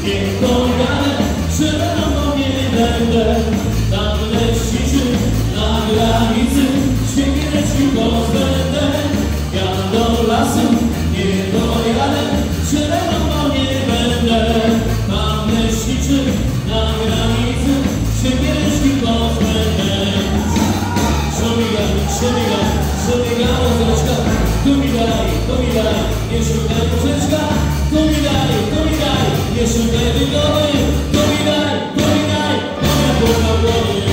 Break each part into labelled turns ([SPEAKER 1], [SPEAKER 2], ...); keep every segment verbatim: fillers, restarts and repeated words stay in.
[SPEAKER 1] niech pojadę, że rano nie będę. Tam leciczy na granicy, świetleczki pozbędę. Ja do lasu nie pojadę, że rano nie będę. Tam leciczy na granicy, świetleczki pozbędę. Szumigaj, szumigaj, szumigaj, łązeczka. Tu mi daj, tu mi daj, nie szukaj łązeczka. Tu mi daj, tu mi daj, nie szukaj wygody. Tu mi daj, tu mi daj, moja głowa głowy.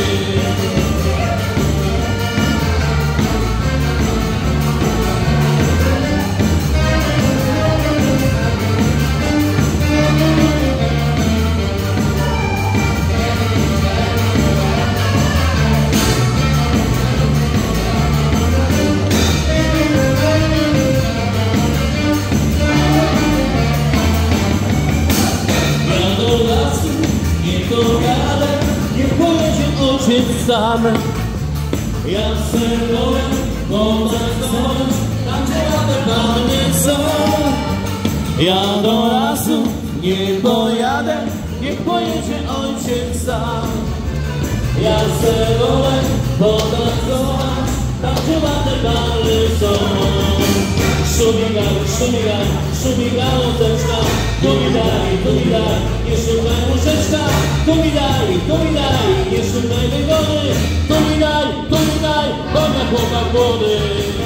[SPEAKER 1] Sam ja serwowałem, potańcować, tam gdzie lata nie są. Ja do lasu nie pojadę, niech pojedzie ojciec sam. Ja serwowałem, potańcować, tam gdzie lata są. Szumigaj, szumigaj, szumigaj łązeczka. Tu mi daj, tu mi daj, nie szukaj łązeczka. Tu mi daj, tu mi daj, nie szukaj wygody. Tu mi daj, tu mi daj, bo na chłopak młody.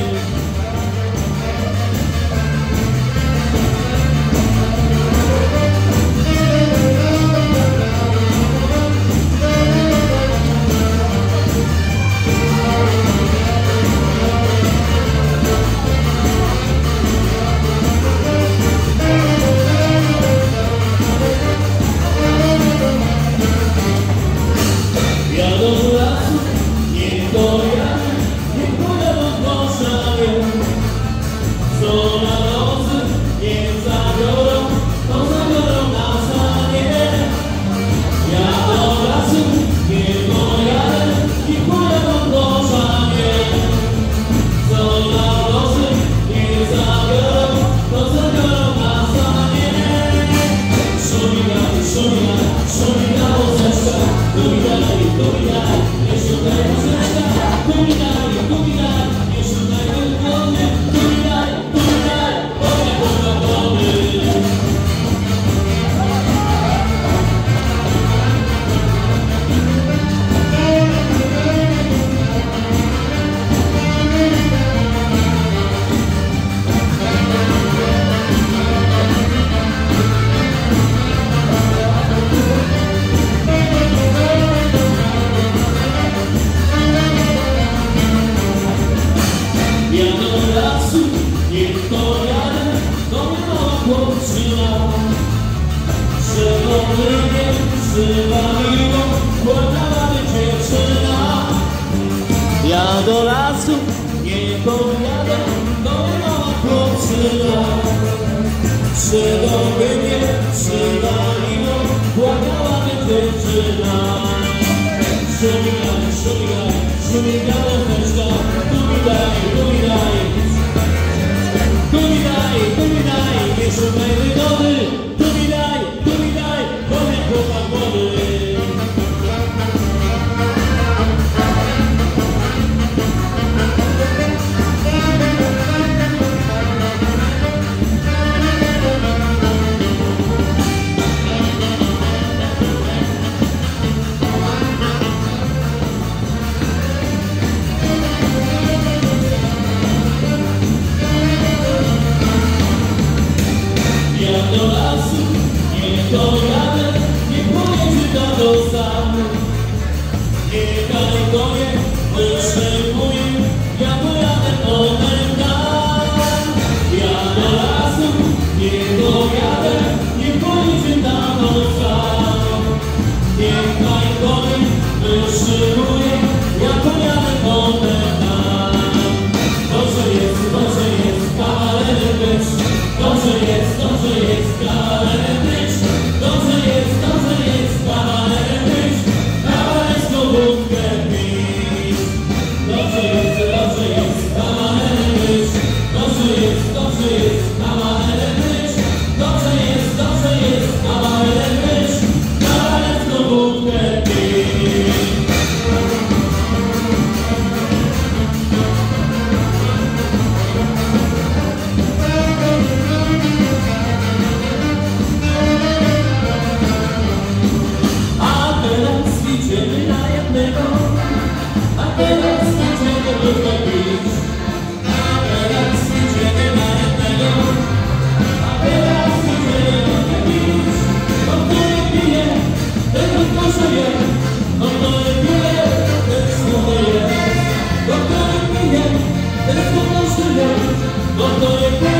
[SPEAKER 1] Ja do lasu nie pojadę, to mała chłopczyna. Przydoby mnie przywaliło, płakała mnie dziewczyna. Szumigaj, szumigaj, szumigaj łązeczka. Tu mi daj, tu mi daj, tu mi daj, tu mi daj, nie szukaj wygody. Tu mi daj, tu mi daj, bo mnie chłopak młody. Teraz poproszę, bo to nie